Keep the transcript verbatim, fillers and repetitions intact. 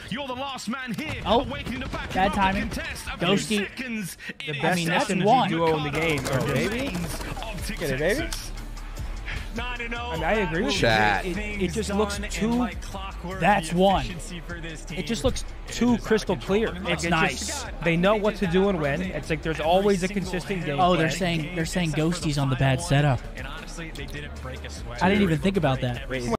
You're the last man here. Oh, Awakening the back bad timing. Ghosty. The best I mean, that's synergy one. duo in the game. Oh, baby. Get it, baby. I mean, I agree with Chat. you. It, it, it just looks too. That's one. It just looks too crystal clear. It's it nice. Just, they know what to do and when. It's like there's always a consistent game. Oh, they're plan. saying they're saying Ghosty's on the bad setup. I didn't even think about that. Wait,